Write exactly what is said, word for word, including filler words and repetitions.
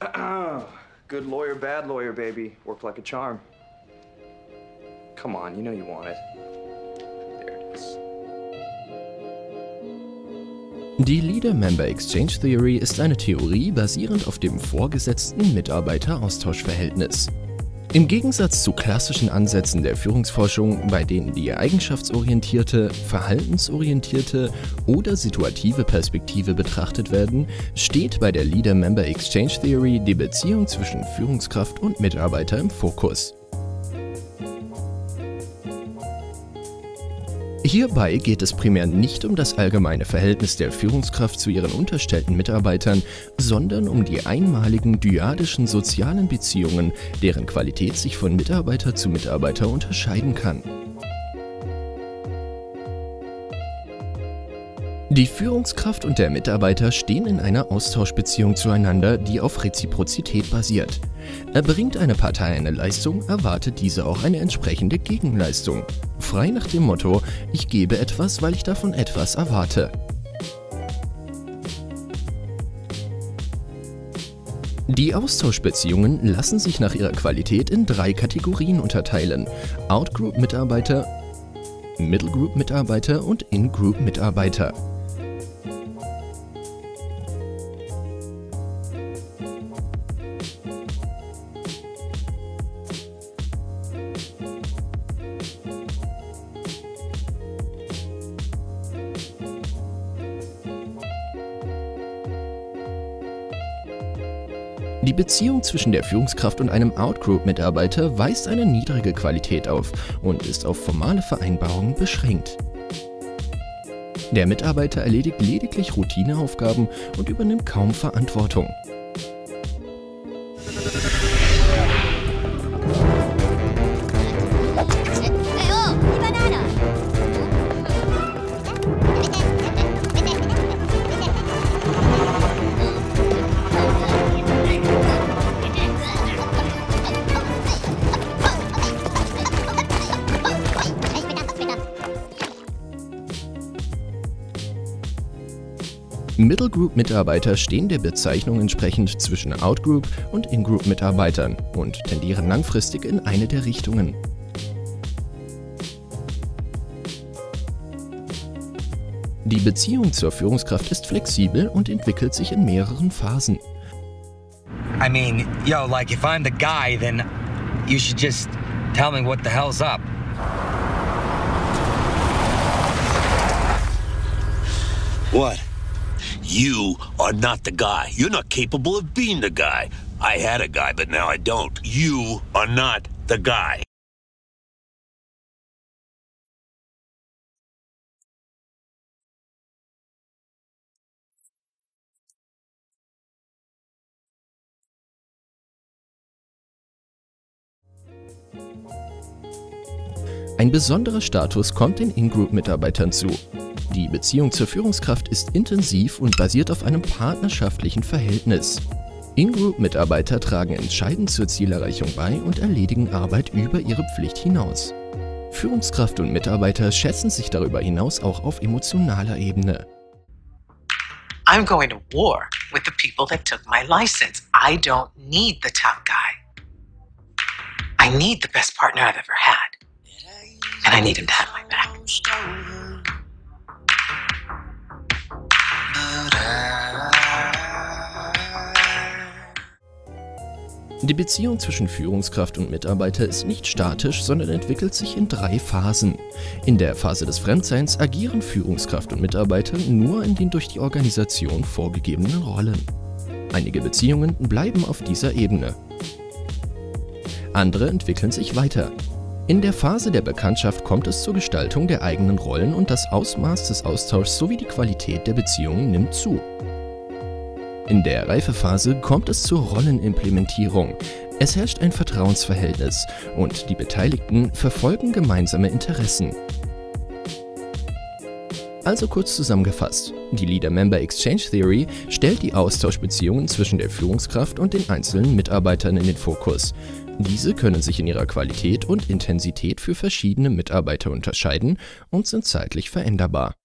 Good lawyer, bad lawyer, baby. Work like a charm. Come on, you know you want it. There it is. Die Leader-Member-Exchange Theory ist eine Theorie basierend auf dem Vorgesetzten-Mitarbeiter-Austauschverhältnis. Im Gegensatz zu klassischen Ansätzen der Führungsforschung, bei denen die eigenschaftsorientierte, verhaltensorientierte oder situative Perspektive betrachtet werden, steht bei der Leader-Member-Exchange Theory die Beziehung zwischen Führungskraft und Mitarbeiter im Fokus. Hierbei geht es primär nicht um das allgemeine Verhältnis der Führungskraft zu ihren unterstellten Mitarbeitern, sondern um die einmaligen dyadischen sozialen Beziehungen, deren Qualität sich von Mitarbeiter zu Mitarbeiter unterscheiden kann. Die Führungskraft und der Mitarbeiter stehen in einer Austauschbeziehung zueinander, die auf Reziprozität basiert. Erbringt eine Partei eine Leistung, erwartet diese auch eine entsprechende Gegenleistung. Frei nach dem Motto: Ich gebe etwas, weil ich davon etwas erwarte. Die Austauschbeziehungen lassen sich nach ihrer Qualität in drei Kategorien unterteilen: Outgroup-Mitarbeiter, Middlegroup-Mitarbeiter und In-Group-Mitarbeiter. Die Beziehung zwischen der Führungskraft und einem Outgroup-Mitarbeiter weist eine niedrige Qualität auf und ist auf formale Vereinbarungen beschränkt. Der Mitarbeiter erledigt lediglich Routineaufgaben und übernimmt kaum Verantwortung. Middle-Group-Mitarbeiter stehen der Bezeichnung entsprechend zwischen Out-Group- und In-Group-Mitarbeitern und tendieren langfristig in eine der Richtungen. Die Beziehung zur Führungskraft ist flexibel und entwickelt sich in mehreren Phasen. I mean, yo, like if I'm the guy, then you should just tell me what the hell's up. What? You are not the guy. You're not capable of being the guy. I had a guy, but now I don't. You are not the guy. Ein besonderer Status kommt den In-Group-Mitarbeitern zu. Die Beziehung zur Führungskraft ist intensiv und basiert auf einem partnerschaftlichen Verhältnis. In-Group-Mitarbeiter tragen entscheidend zur Zielerreichung bei und erledigen Arbeit über ihre Pflicht hinaus. Führungskraft und Mitarbeiter schätzen sich darüber hinaus auch auf emotionaler Ebene. I'm going to war with the people that took my license. I don't need the top guy. I need the best partner I've ever had. And I need him to have my back. Die Beziehung zwischen Führungskraft und Mitarbeiter ist nicht statisch, sondern entwickelt sich in drei Phasen. In der Phase des Fremdseins agieren Führungskraft und Mitarbeiter nur in den durch die Organisation vorgegebenen Rollen. Einige Beziehungen bleiben auf dieser Ebene. Andere entwickeln sich weiter. In der Phase der Bekanntschaft kommt es zur Gestaltung der eigenen Rollen und das Ausmaß des Austauschs sowie die Qualität der Beziehungen nimmt zu. In der Reifephase kommt es zur Rollenimplementierung. Es herrscht ein Vertrauensverhältnis und die Beteiligten verfolgen gemeinsame Interessen. Also kurz zusammengefasst, die Leader-Member-Exchange Theory stellt die Austauschbeziehungen zwischen der Führungskraft und den einzelnen Mitarbeitern in den Fokus. Diese können sich in ihrer Qualität und Intensität für verschiedene Mitarbeiter unterscheiden und sind zeitlich veränderbar.